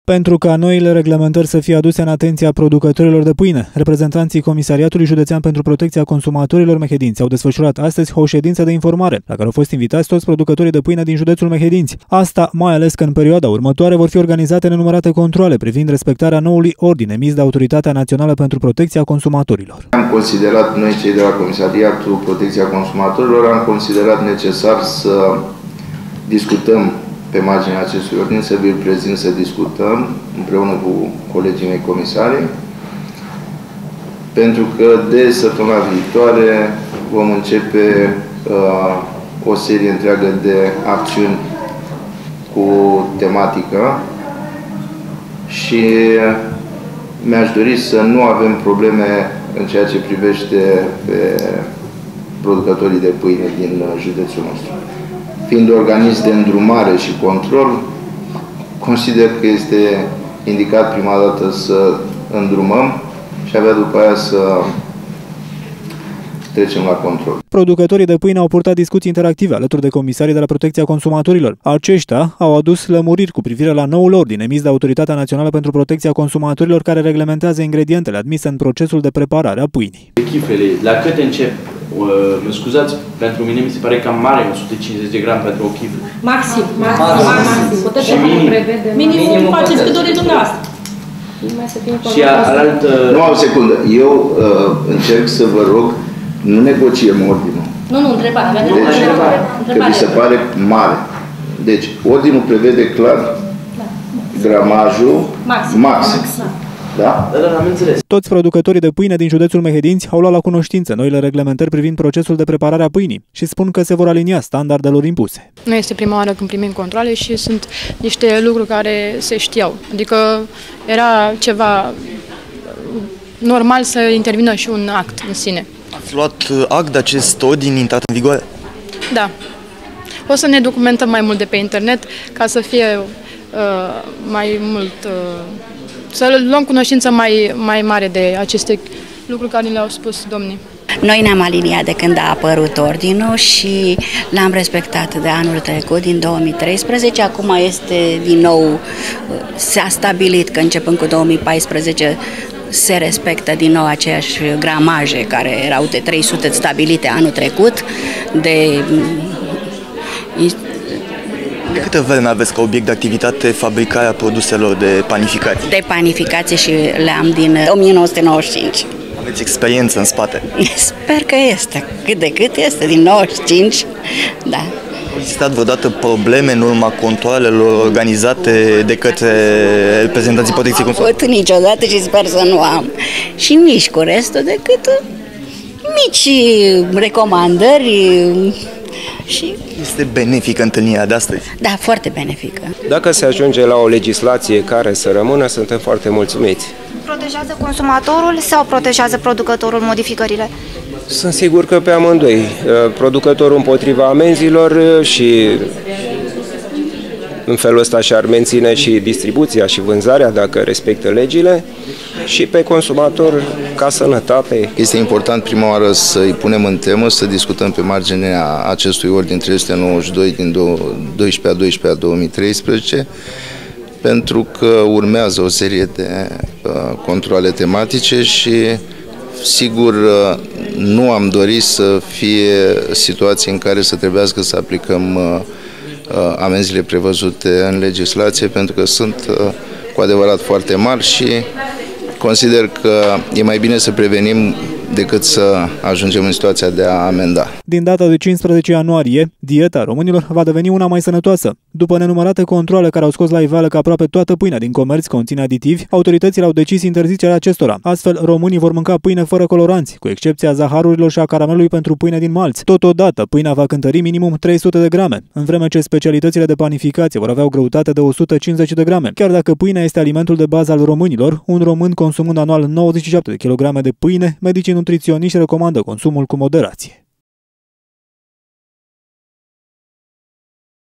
Pentru ca noile reglementări să fie aduse în atenția producătorilor de pâine, reprezentanții Comisariatului Județean pentru Protecția Consumatorilor Mehedinți au desfășurat astăzi o ședință de informare, la care au fost invitați toți producătorii de pâine din județul Mehedinți. Asta mai ales că în perioada următoare vor fi organizate nenumărate controale privind respectarea noului ordin emis de Autoritatea Națională pentru Protecția Consumatorilor. Am considerat, noi cei de la Comisariatul Protecția Consumatorilor, am considerat necesar să discutăm pe marginea acestui ordin, să vi-l prezint, să discutăm împreună cu colegii mei comisari, pentru că de săptămâna viitoare vom începe o serie întreagă de acțiuni cu tematică și mi-aș dori să nu avem probleme în ceea ce privește pe producătorii de pâine din județul nostru. Fiind organism de îndrumare și control, consider că este indicat prima dată să îndrumăm și abia după aia să trecem la control. Producătorii de pâine au purtat discuții interactive alături de comisarii de la Protecția Consumatorilor. Aceștia au adus lămuriri cu privire la noul ordin emis de Autoritatea Națională pentru Protecția Consumatorilor, care reglementează ingredientele admise în procesul de preparare a pâinii. Chifrele, la cât încep? Mă scuzați, pentru mine mi se pare cam mare, 150 de grame pentru o chifră. Maxim. Și minim faceți cât doriți dumneavoastră. Și alaltă... Nu, o secundă. Eu încerc să vă rog, nu negociem ordinul. Nu, întrebare. Deci, că mi se pare mare. Deci, ordinul prevede clar gramajul maxim. Da? Am înțeles. Toți producătorii de pâine din județul Mehedinți au luat la cunoștință noile reglementări privind procesul de preparare a pâinii și spun că se vor alinia standardelor impuse. Nu este prima oară când primim controle și sunt niște lucruri care se știau. Adică era ceva normal să intervină și un act în sine. Ați luat act de acest ordin intrat în vigoare? Da. O să ne documentăm mai mult de pe internet ca să fie mai mult... să luăm cunoștință mai mare de aceste lucruri care le-au spus domnii. Noi ne-am aliniat de când a apărut ordinul și l-am respectat de anul trecut, din 2013. Acum este din nou, s-a stabilit că începând cu 2014 se respectă din nou aceeași gramaje care erau de 300 stabilite anul trecut. De câtă vreme aveți ca obiect de activitate fabricarea produselor de panificație? De panificație și le-am din 1995. Aveți experiență în spate? Sper că este. Cât de cât este, din 95, da. Au existat vreodată probleme în urma controalelor organizate de către reprezentanții Protecției Consumatorilor? Niciodată și sper să nu am. Și nici cu restul decât mici recomandări. Și... Este benefică întâlnirea de astăzi? Da, foarte benefică. Dacă se ajunge la o legislație care să rămână, suntem foarte mulțumiți. Protejează consumatorul sau protejează producătorul modificările? Sunt sigur că pe amândoi. Producătorul împotriva amenzilor și în felul ăsta și-ar menține și distribuția și vânzarea dacă respectă legile, și pe consumator ca sănătate. Este important prima oară să-i punem în temă, să discutăm pe marginea acestui ordin 392 din 12/12/2013, pentru că urmează o serie de controale tematice și sigur nu am dorit să fie situații în care să trebuiască să aplicăm amenziile prevăzute în legislație, pentru că sunt cu adevărat foarte mari și consider că e mai bine să prevenim decât să ajungem în situația de a amenda. Din data de 15 ianuarie, dieta românilor va deveni una mai sănătoasă. După nenumărate controale care au scos la iveală că aproape toată pâinea din comerț conține aditivi, autoritățile au decis interzicerea acestora. Astfel, românii vor mânca pâine fără coloranți, cu excepția zaharurilor și a caramelului pentru pâine din malț. Totodată, pâinea va cântări minimum 300 de grame, în vreme ce specialitățile de panificație vor avea o greutate de 150 de grame. Chiar dacă pâinea este alimentul de bază al românilor, un român consumând anual 97 de kg de pâine, medicii nutriționiști recomandă consumul cu moderație.